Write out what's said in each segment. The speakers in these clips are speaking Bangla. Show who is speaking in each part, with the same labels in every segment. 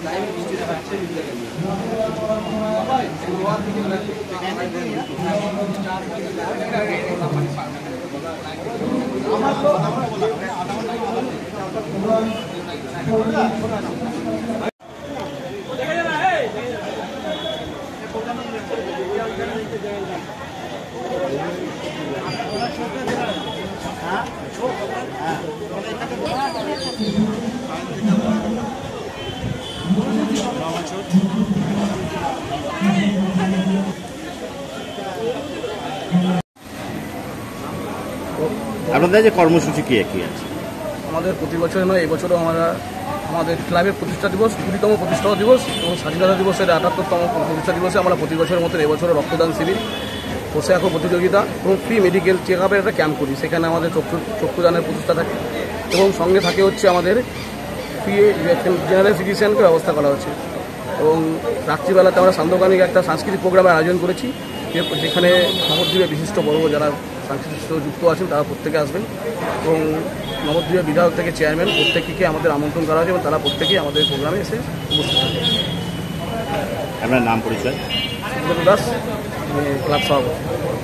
Speaker 1: আপনাদের যে কর্মসূচি কি আছে?
Speaker 2: আমাদের প্রতি বছর নয়, এবছরও আমরা আমাদের ক্লাবের প্রতিষ্ঠা দিবস, 20তম প্রতিষ্ঠা দিবস এবং স্বাধীনতা দিবসের 78তম প্রতিষ্ঠা দিবসে আমরা প্রতি বছরের মতো এবছরও রক্তদান শিবির, বসে আঁকো প্রতিযোগিতা এবং ফ্রি মেডিকেল চেক আপের একটা ক্যাম্প করি। সেখানে আমাদের চক্ষুদানের প্রতিষ্ঠা থাকে এবং সঙ্গে থাকে হচ্ছে আমাদের ফ্রি জেনারেল চিকিৎসাকে ব্যবস্থা করা হচ্ছে। এবং রাত্রিবেলাতে আমরা সান্ধ্যকালীন একটা সাংস্কৃতিক প্রোগ্রামের আয়োজন করেছি, যেখানে নবদ্বীপের বিশিষ্ট বর্গ যারা সাংস্কৃতিক যুক্ত আছেন তারা প্রত্যেকে আসবেন এবং নবদ্বীপের বিধায়ক থেকে চেয়ারম্যান প্রত্যেককে আমাদের আমন্ত্রণ করা হয়েছে এবং তারা প্রত্যেকেই আমাদের প্রোগ্রামে এসে উপস্থিত থাকবে।
Speaker 1: আপনার নাম পরিচয়?
Speaker 2: সুব্রত দাস, ক্লাব সভাপতি।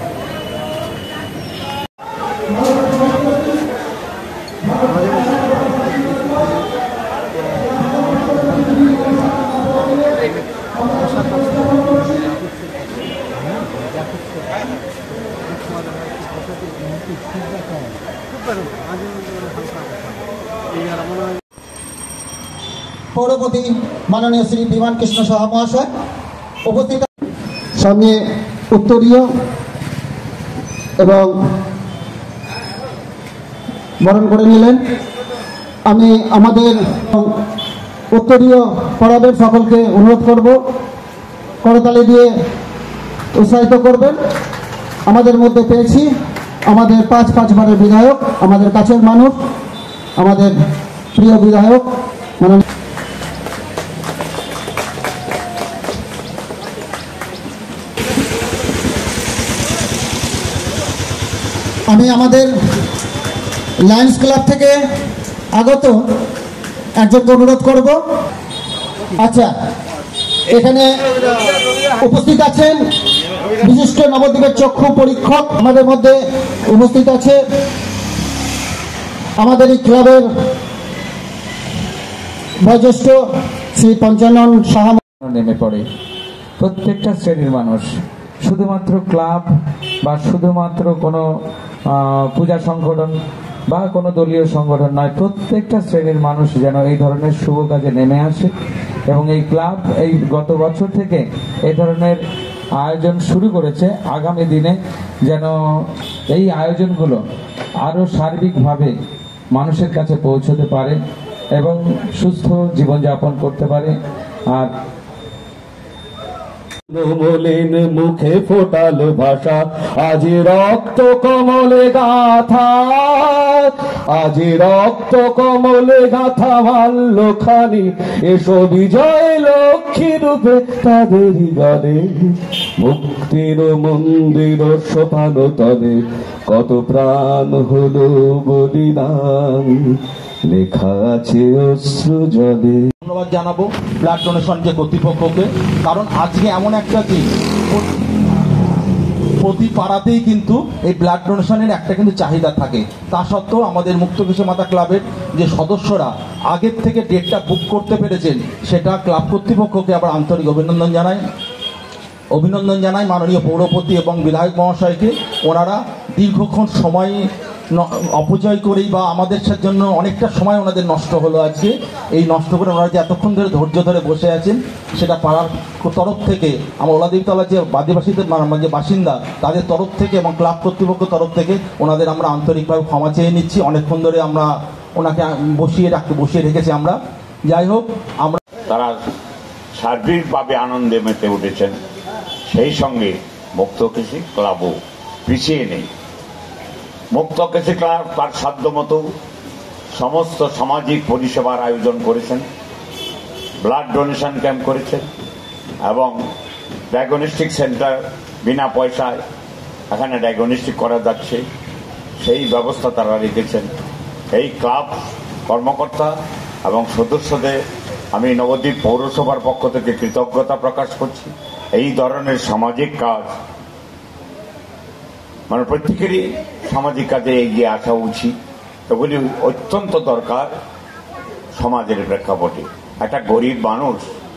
Speaker 3: পৌরপতি মাননীয় শ্রী বিমান কৃষ্ণ সাহা মহাশয় উপস্থিত, সঙ্গে উত্তরীয় এবং বরণ করে নিলেন। আমি আমাদের উত্তরীয় পড়াবের সকলকে অনুরোধ করব করতালি দিয়ে উৎসাহিত করবেন। আমাদের মধ্যে পেয়েছি আমাদের 5 বারের বিধায়ক, আমাদের কাছের মানুষ, আমাদের প্রিয় বিধায়ক মাননীয়। আমি আমাদের লায়ন্স ক্লাব থেকে আগত একজনকে অনুরোধ করব। আচ্ছা, এখানে উপস্থিত আছেন বিশিষ্ট নবদ্বীপের চক্ষু পরীক্ষক, আমাদের মধ্যে উপস্থিত আছে আমাদের এই ক্লাবের বয়োজ্যেষ্ঠ শ্রী পঞ্চানন সাহা।
Speaker 4: নেমে পড়ে প্রত্যেকটা শ্রেণীর মানুষ, শুধুমাত্র ক্লাব বা শুধুমাত্র কোনো পূজা সংগঠন বা কোনো দলীয় সংগঠন নয়, প্রত্যেকটা শ্রেণীর মানুষ যেন এই ধরনের শুভ কাজে নেমে আসে। এবং এই ক্লাব এই গত বছর থেকে এই ধরনের আয়োজন শুরু করেছে। আগামী দিনে যেন এই আয়োজনগুলো আরও সার্বিকভাবে মানুষের কাছে পৌঁছতে পারে এবং সুস্থ জীবনযাপন করতে পারে। আর
Speaker 5: মলিন মুখে ফোটালো ভাষা, আজি রক্ত কমলে গাথা, আজি রক্ত কমলে গাথা মাল্য খানি, এসো বিজয় লক্ষ্মী রূপে তাদেরই গলে, মুক্তির মন্দির সোপানো তলে কত প্রাণ হলো বলিদান, লেখা আছে অশ্রু জলে।
Speaker 6: ধন্যবাদ জানাবো ব্লাড ডোনেশন যে কর্তৃপক্ষকে, কারণ আজকে এমন একটা দিন প্রতি পাড়াতেই কিন্তু এই ব্লাড ডোনেশনের একটা কিন্তু চাহিদা থাকে। তা সত্ত্বেও আমাদের মুক্তকেশী মাতা ক্লাবের যে সদস্যরা আগের থেকে ডেটটা বুক করতে পেরেছেন, সেটা ক্লাব কর্তৃপক্ষকে আবার আন্তরিক অভিনন্দন জানাই মাননীয় পৌরপতি এবং বিধায়ক মহাশয়কে। ওনারা দীর্ঘক্ষণ সময় অপচয় করেই বা আমাদের জন্য অনেকটা সময় ওনাদের নষ্ট হলো আজকে। এই নষ্ট করে ওনারা যে এতক্ষণ ধরে ধৈর্য ধরে বসে আছেন, সেটা পাড়ার তরফ থেকে আমার ওলাদেবতলার যে আদিবাসীদের যে বাসিন্দা তাদের তরফ থেকে এবং ক্লাব কর্তৃপক্ষের তরফ থেকে ওনাদের আমরা আন্তরিকভাবে ক্ষমা চেয়ে নিচ্ছি। অনেকক্ষণ ধরে আমরা ওনাকে বসিয়ে রেখেছি আমরা। যাই হোক, আমরা
Speaker 7: তারা সার্বিকভাবে আনন্দে মেতে উঠেছেন। সেই সঙ্গে মুক্তকেশী ক্লাবও পিছিয়ে নেই। মুক্তকেশী ক্লাব তার সাধ্যমতো সমস্ত সামাজিক পরিষেবার আয়োজন করেছেন, ব্লাড ডোনেশন ক্যাম্প করেছেন এবং ডায়াগনস্টিক সেন্টার বিনা পয়সায় এখানে ডায়াগনস্টিক করা যাচ্ছে, সেই ব্যবস্থা তারা রেখেছেন। এই ক্লাব কর্মকর্তা এবং সদস্যদের আমি নবদ্বীপ পৌরসভার পক্ষ থেকে কৃতজ্ঞতা প্রকাশ করছি। এই ধরনের সামাজিক কাজ মানে প্রত্যেকেরই সামাজিক কাজে এগিয়ে আসা উচিত, এগুলি অত্যন্ত দরকার সমাজের প্রেক্ষাপটে। একটা গরিব মানুষ